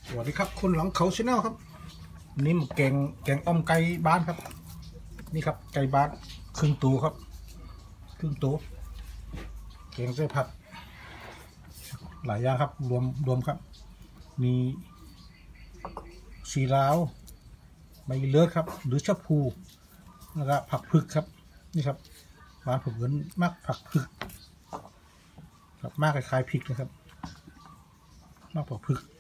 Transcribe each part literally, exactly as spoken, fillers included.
สวัสดีครับคนหลังเขาชาแนลครับนี่มันแกงแกงอ้อมไก่บ้านครับนี่ครับไก่บ้านครึ่งตัวครับครึ่งตัวแกงใส่ผักหลายอย่างครับรวมรวมครับมีชีลาวใบเลือดครับหรือชะพูแล้วก็ผักผึกครับนี่ครับบ้านผมเห็นมากผักผึกครับมากคล้ายๆพริกนะครับมากผักผึก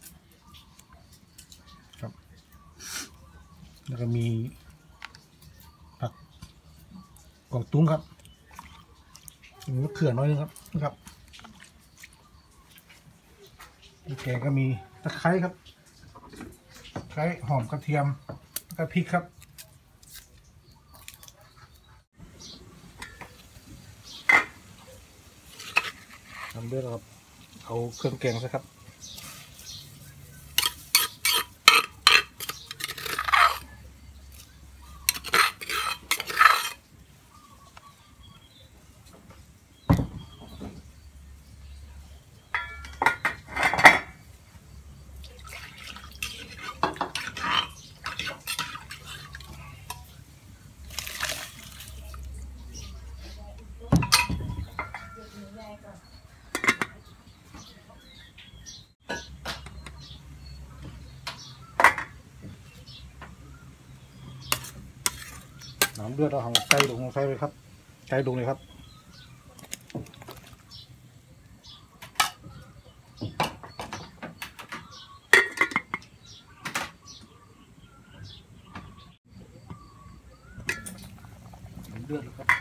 ครับแล้วก็มีผักกวางตุ้งครับมีมะเขือน้อยนึงครับนะครับที่แกงก็มีตะไคร้ครับตะไคร้หอมกระเทียมแล้วก็พริกครับทำด้วยครับเอาเครื่องแกงซะครับน้ำเดือดเราหั่นไก่ลงใส่เลยครับไก่ลงเลยครับน้ำเดือดแล้วครับ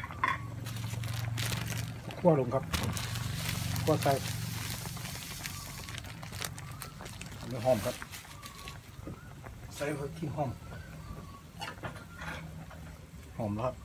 คั่วลงครับคั่วใส่เนื้อหอมครับใส่หัวขี้หอมหอมแล้วครับ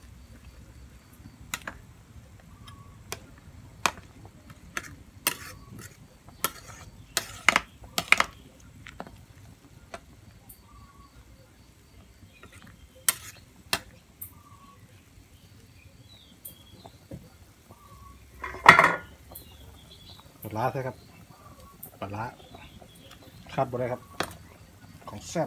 ปลาร้าใช่ครับปลาร้าขาดบ่ได้ครับของแซ่บ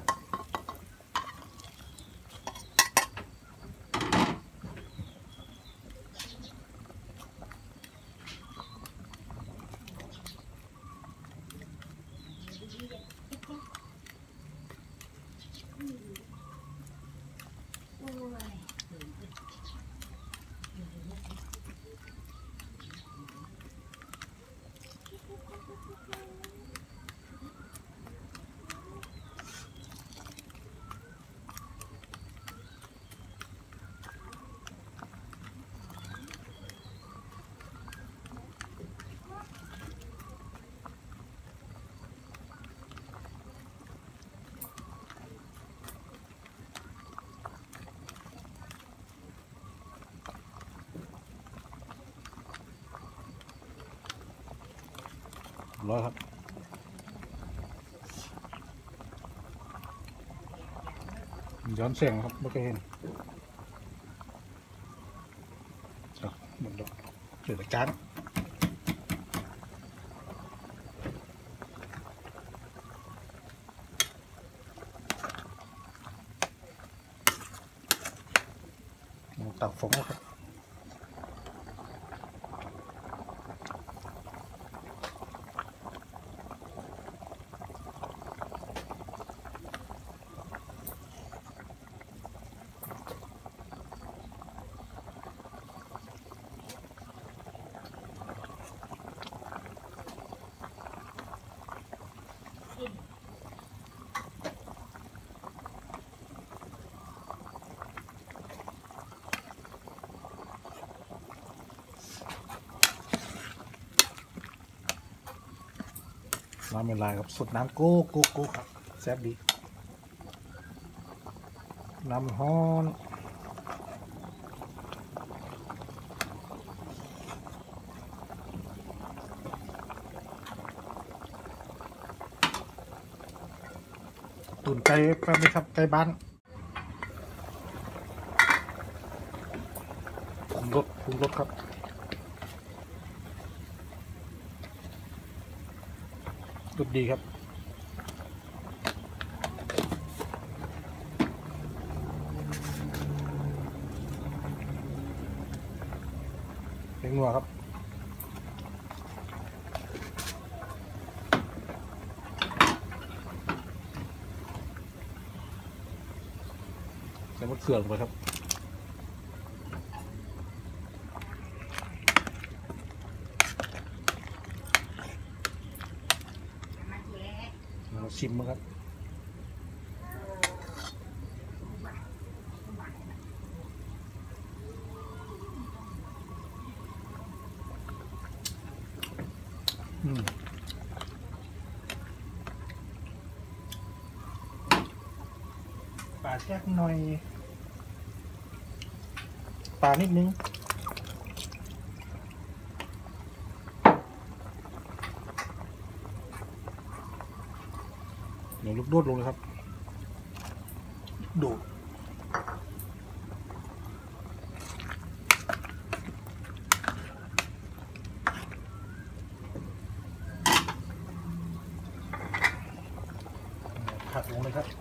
ร้อยครับย้อนแสงครับไม่เคยเห็นหมดแล้วเหลือแต่จานตักฟองนะครับน้ำเป็นลายครับสดน้ำโก้โก้โก้ครับแซ่บดีน้ำฮ้อนตุ๋นไก่แป๊บนึงครับไก่บ้านปรุงรสปรุงรสครับรสดีครับแกงนัวครับใส่มะเขือลงไปครับมาชิมมั้งครับอืมปลาแจ๊กหน่อยปลานิดนึงเดี๋ยวลูกโดดลงเลยครับโดดผัดลงเลยครับ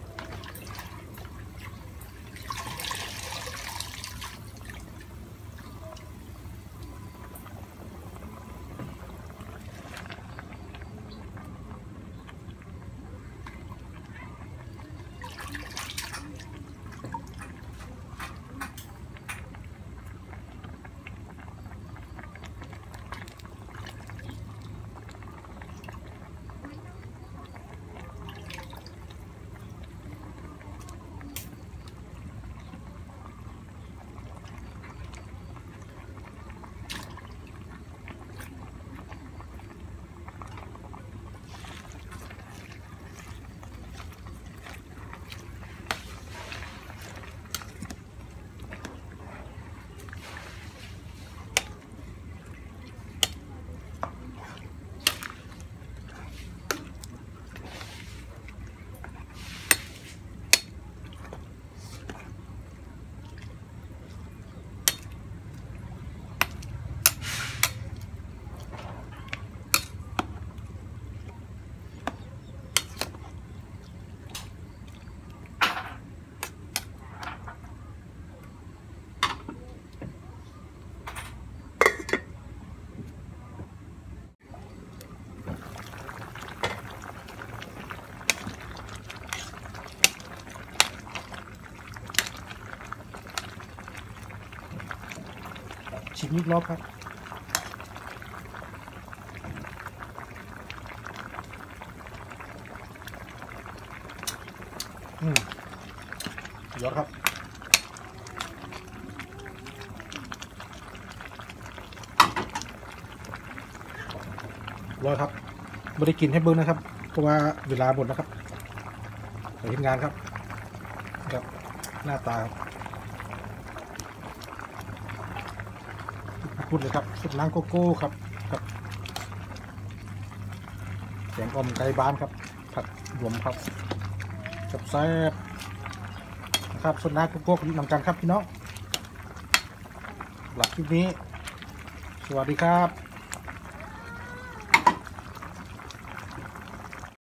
ชิมอีกรอบครับอืมยอดครับรอครับไม่ได้กินให้เบิ้งนะครับเพราะว่าเวลาหมดแล้วครับไปทำงานครับกับหน้าตาพูดเลยครับสุดล้างโกโก้ครับกับแกงอมไก่บ้านครับผัดรวมครับแซ่บๆนะครับสุดล้างโกโก้กับน้ำกันครับพี่น้องหลับคลิปนี้สวัสดีครับ